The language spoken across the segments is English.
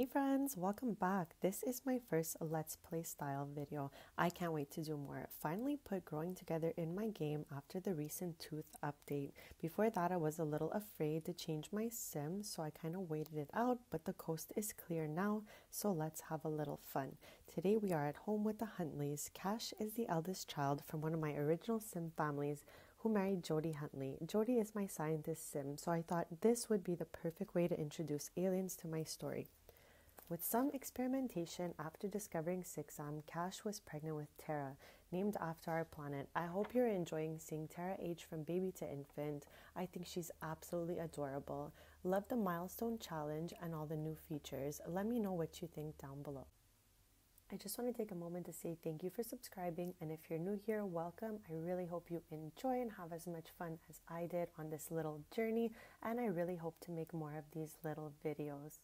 Hey friends, welcome back. This is my first Let's Play style video. I can't wait to do more. Finally put growing together in my game after the recent tooth update. Before that, I was a little afraid to change my sim, so I kind of waited it out, but the coast is clear now, so let's have a little fun. Today we are at home with the Huntleys. Cash is the eldest child from one of my original sim families who married Jody Huntley. Jody is my scientist sim, so I thought this would be the perfect way to introduce aliens to my story. With some experimentation after discovering Sixam, Cash was pregnant with Terra, named after our planet. I hope you're enjoying seeing Terra age from baby to infant. I think she's absolutely adorable. Love the milestone challenge and all the new features. Let me know what you think down below. I just want to take a moment to say thank you for subscribing, and if you're new here, welcome. I really hope you enjoy and have as much fun as I did on this little journey, and I really hope to make more of these little videos.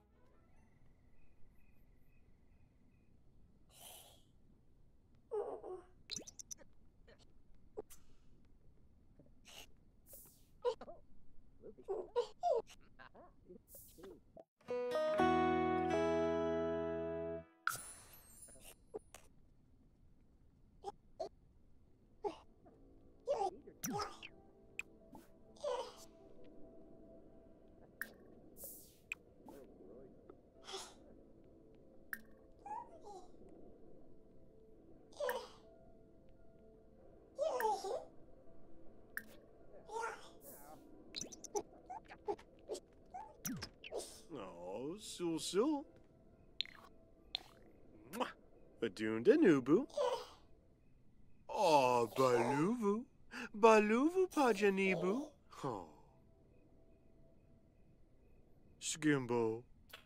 Oh, sul. Adunda nubu. Oh, baluvu. Baluvu pajanibu. Oh. Skimbo.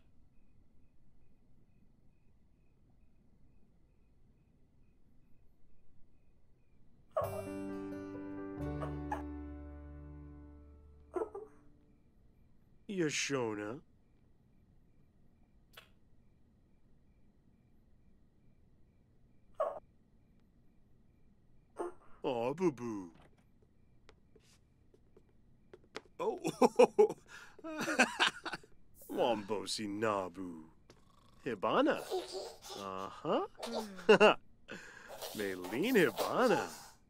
Yashona. Oh, boo-boo. Oh, Wombosi Nabu. Hibana. Uh-huh. Maylene Hibana.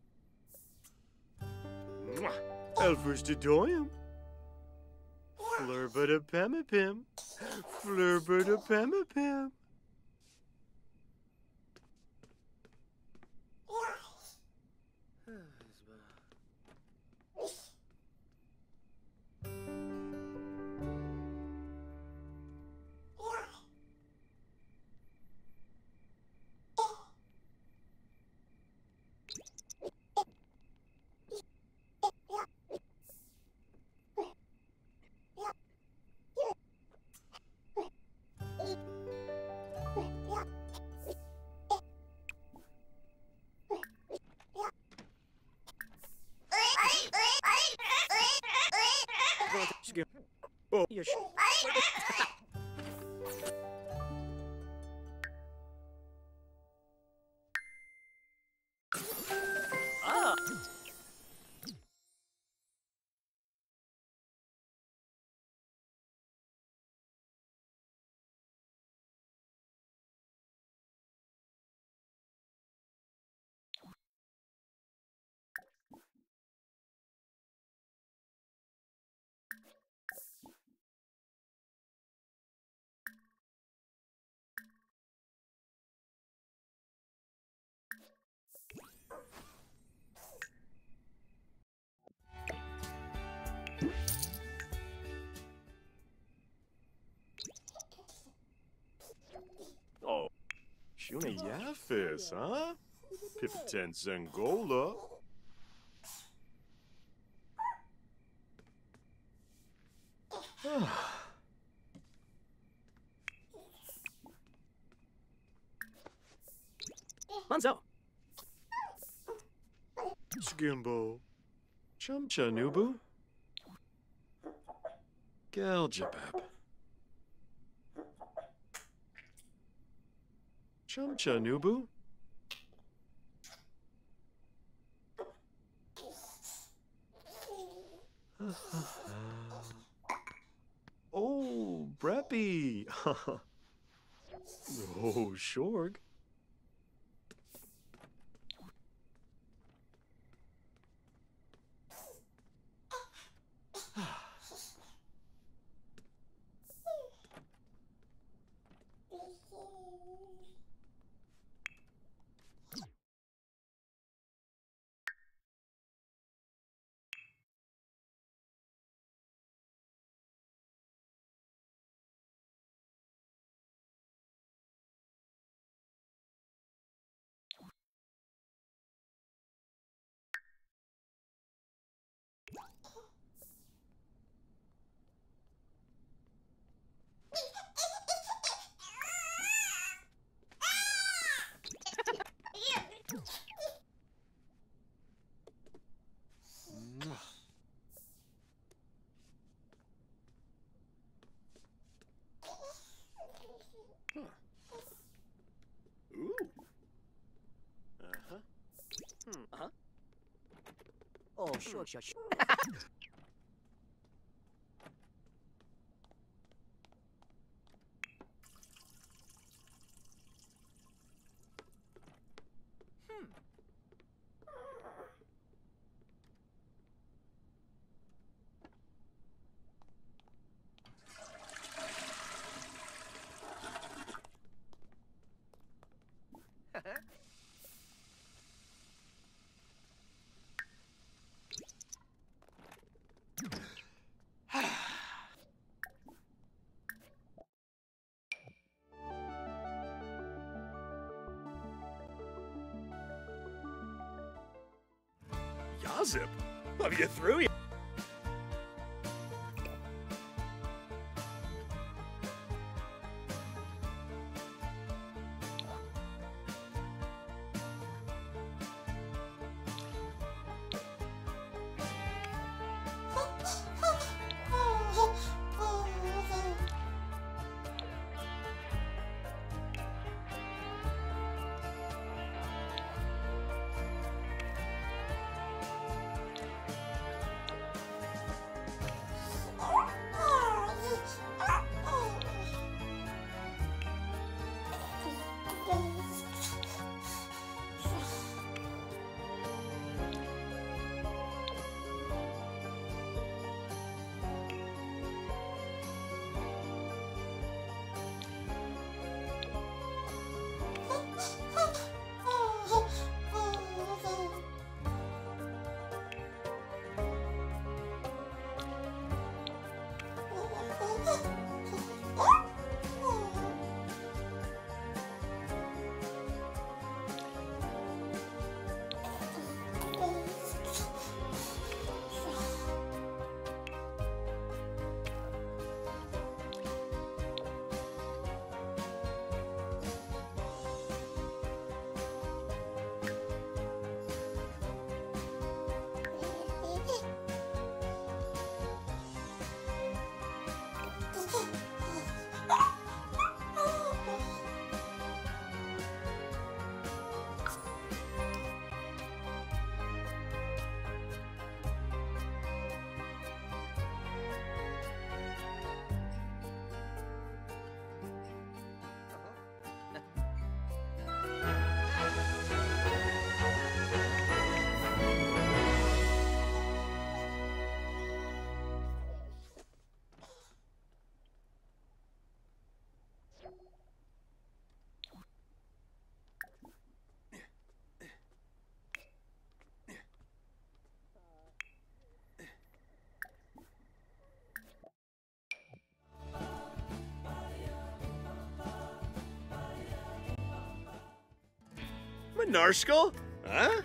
Elvers de Doyum. Flurba de Pemipim. Flurba de Pemipim. Oh, yes. Oh, Shuna Yafis, huh? Pipitent Zangola. Manzo. Skimbo. Chumcha Nubu. Galjabab. Chumcha Nubu. Oh, Breppy. Oh, Shorg. Ooh. Uh-huh. Uh-huh. Oh, sure, sure, sure. Yazip, are you through yet? Menarskal? Huh?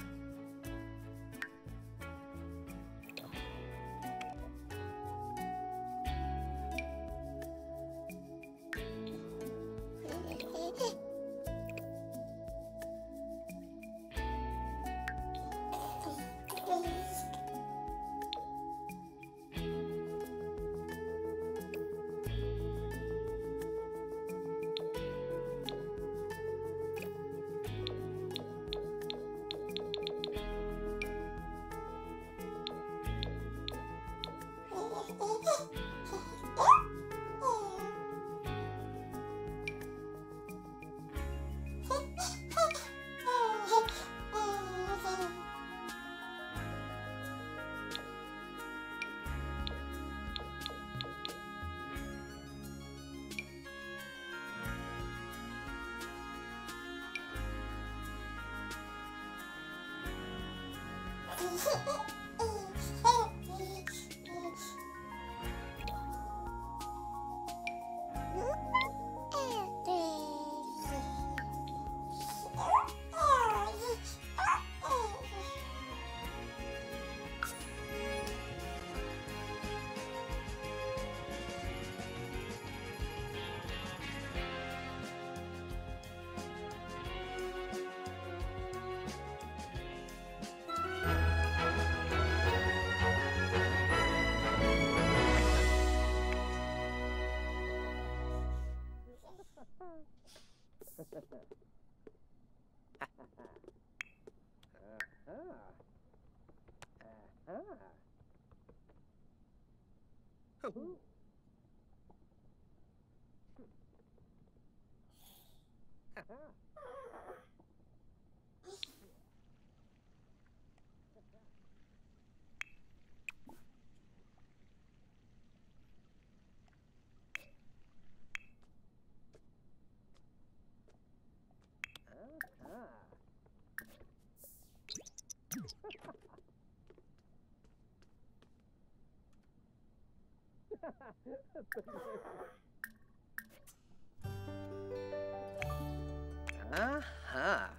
Aha.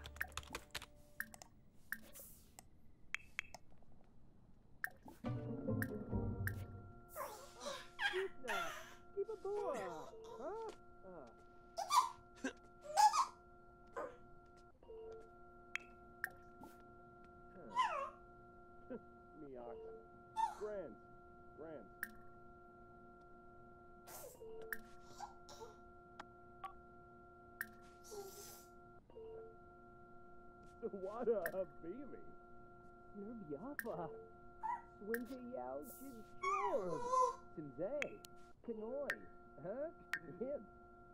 Wada Beamy. Nerviafa. Swinte Yao Jin Today. Kanoi. Huh? Him.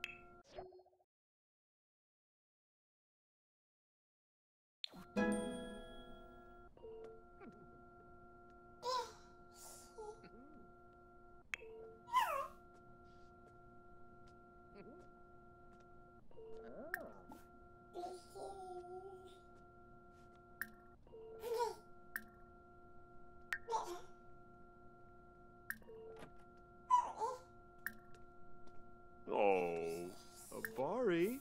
Oh, Abari.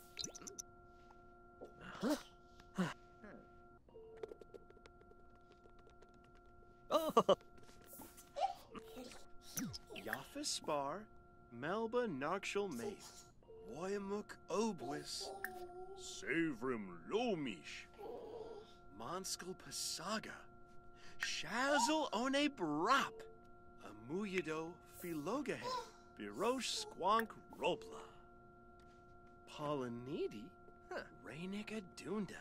Yafispar, Melba Narkshal Maith, Woyamuk Obwis, Savrim Lomish, Monskal Pasaga, Shazel One Brap, Amuyado Philogahe, Birosh Squonk Robla, Polynidi, Rainica Dunda.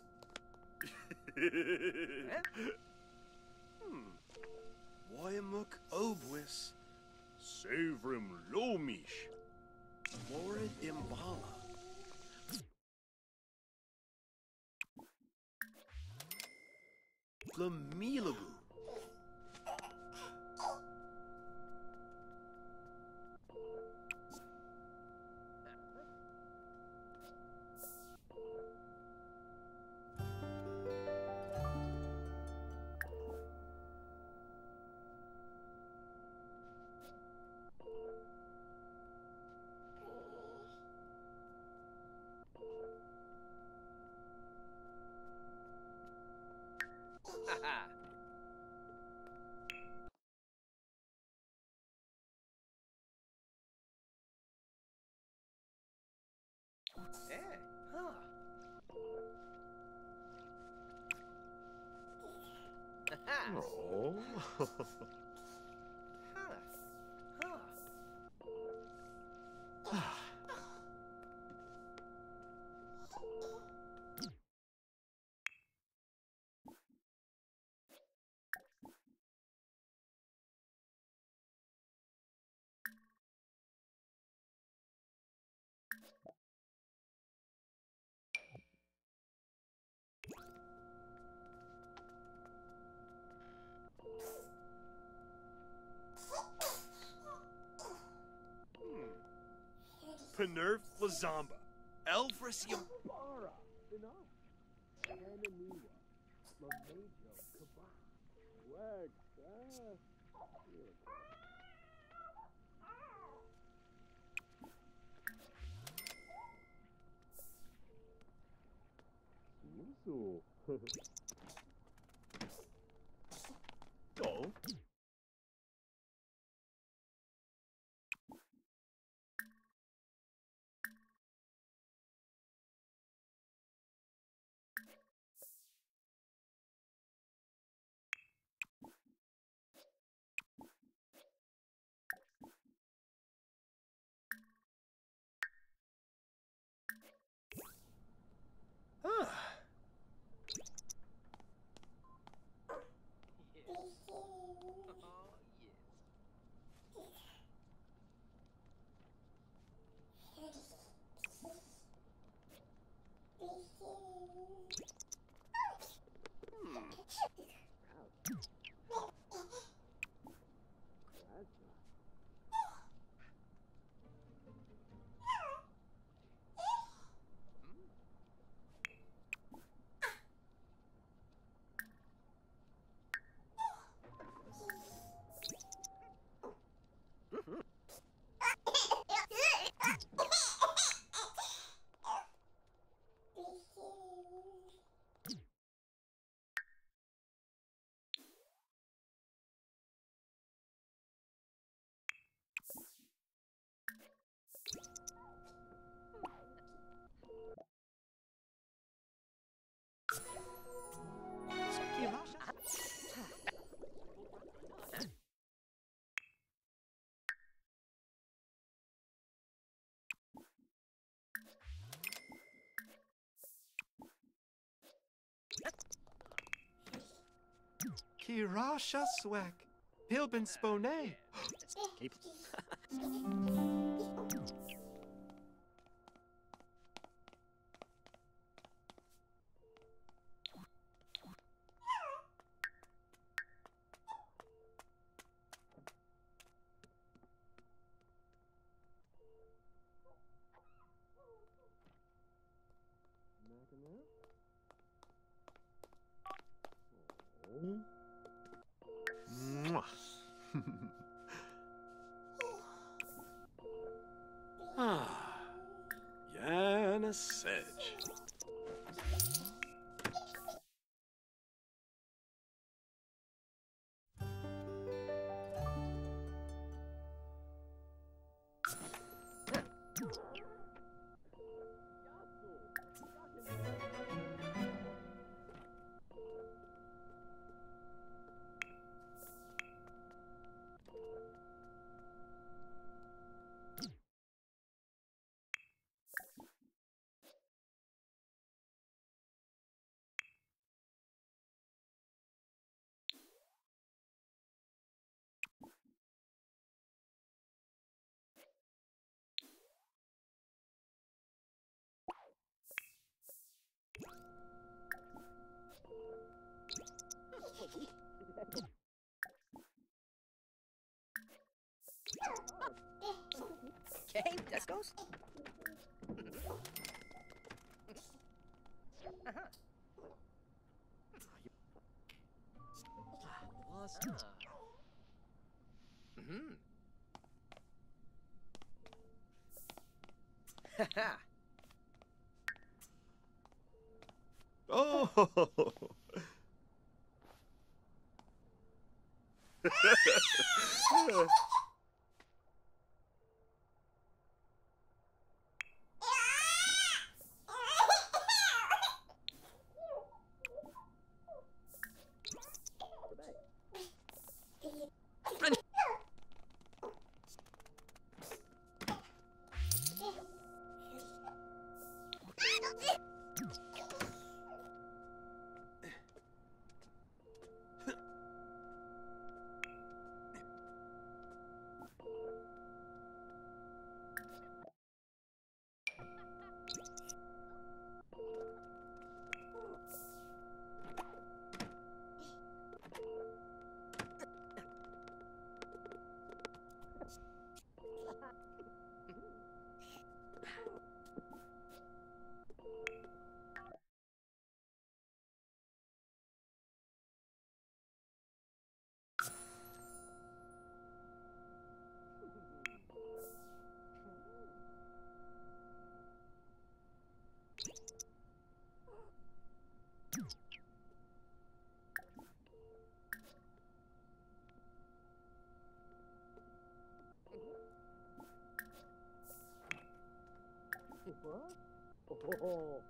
Woyamuk Obwis, Savrim Lomish, Morid Imbala, Flamilabu, Oh. Penerf Lazamba, Elfris Bara. Enough. Ananiwa. Lamejo Kabah. So. Oh. Ah. Kirasha swag. Pilben spone. Keep. Mwah. Ah. Yana Sedge. Okay, that goes. Was. Haha. Oh. What? Oh.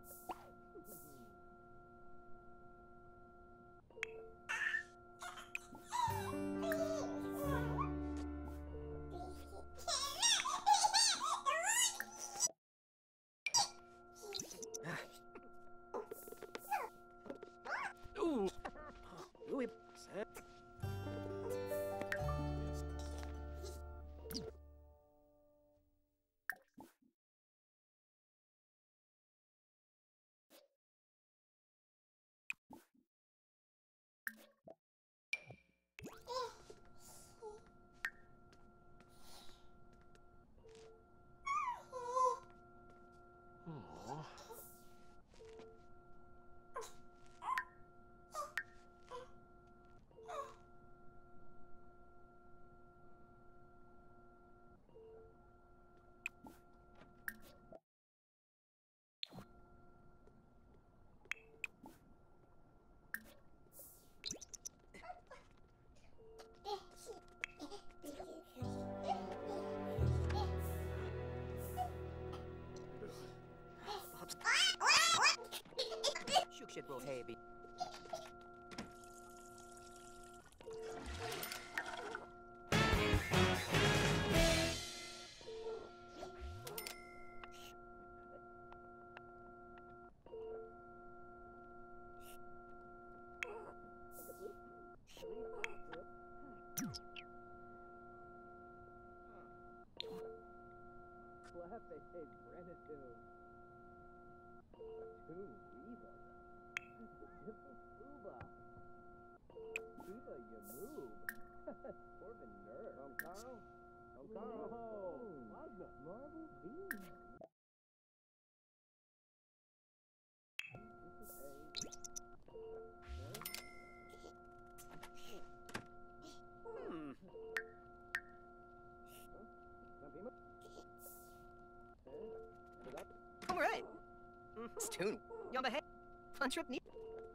Ooh. Ooh. Aw. Shoot will heavy. Clap they say Brennan too. Too Eva. Uba. Eva, you move. Corbin nerve. From Carl? From Carl. Oh, Magna. Marvel Bean. Hmm. All right. Stoon. Y'all behave. Fun trip neat.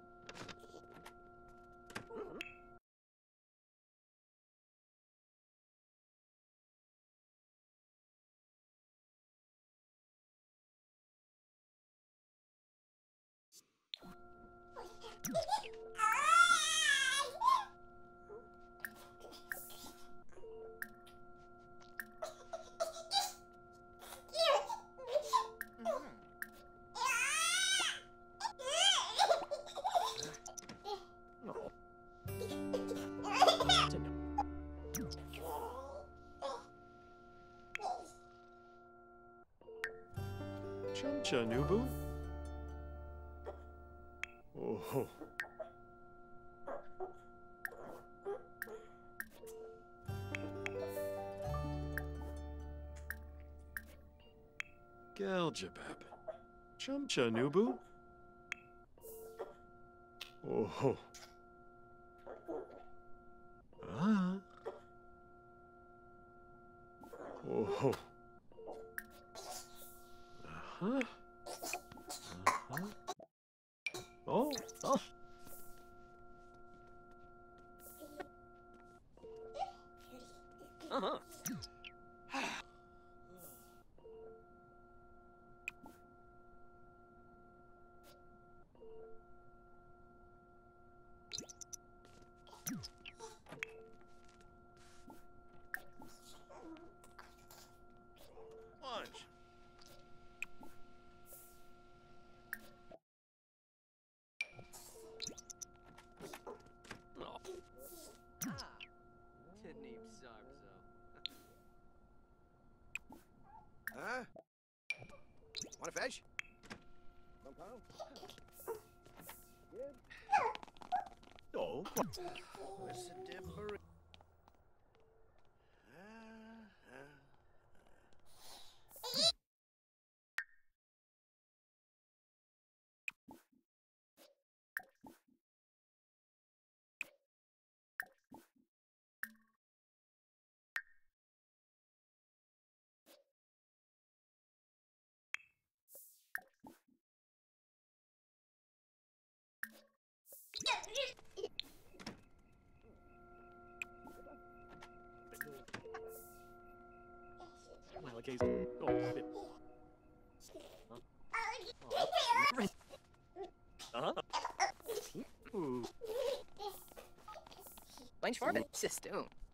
Chumcha, Nubu? Oh. Galjabab. Chumcha, Nubu? Oh. Ah. Oh. Uh-huh. Uh-huh. Oh. Oh. Uh-huh. Lunch. Oh. Ah. Didn't even sarb so. Huh? Want a fish? From Carl? Oh. Listen to Marie. Well, okay. Oh, bit. Huh? Ooh. Mein Schwarben, System.